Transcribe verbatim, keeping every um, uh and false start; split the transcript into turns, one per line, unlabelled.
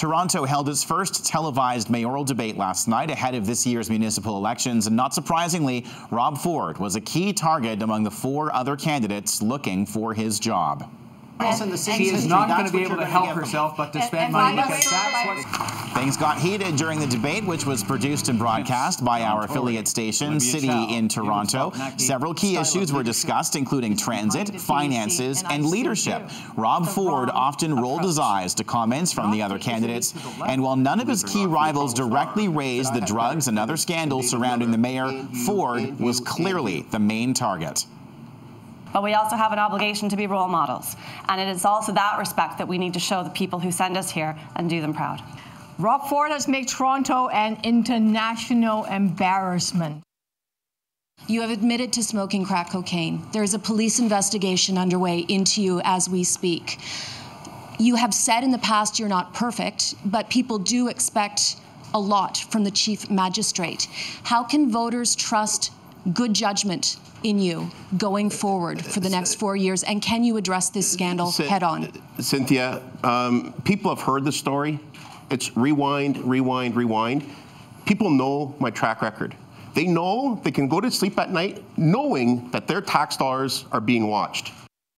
Toronto held its first televised mayoral debate last night ahead of this year's municipal elections, and not surprisingly, Rob Ford was a key target among the four other candidates looking for his job.
And, she is not going to be able to help herself but to and, spend and money because that's what...
Things got heated during the debate, which was produced and broadcast by our affiliate station, City in Toronto. Several key issues were discussed, including transit, finances, and leadership. Rob Ford often rolled his eyes to comments from the other candidates, and while none of his key rivals directly raised the drugs and other scandals surrounding the mayor, Ford was clearly the main target.
But we also have an obligation to be role models. And it is also that respect that we need to show the people who send us here and do them proud.
Rob Ford has made Toronto an international embarrassment.
You have admitted to smoking crack cocaine. There is a police investigation underway into you as we speak. You have said in the past you're not perfect, but people do expect a lot from the chief magistrate. How can voters trust good judgment in you going forward for the next four years, and can you address this scandal C head on?
Cynthia, um, people have heard the story. It's rewind, rewind, rewind. People know my track record. They know they can go to sleep at night knowing that their tax dollars are being watched.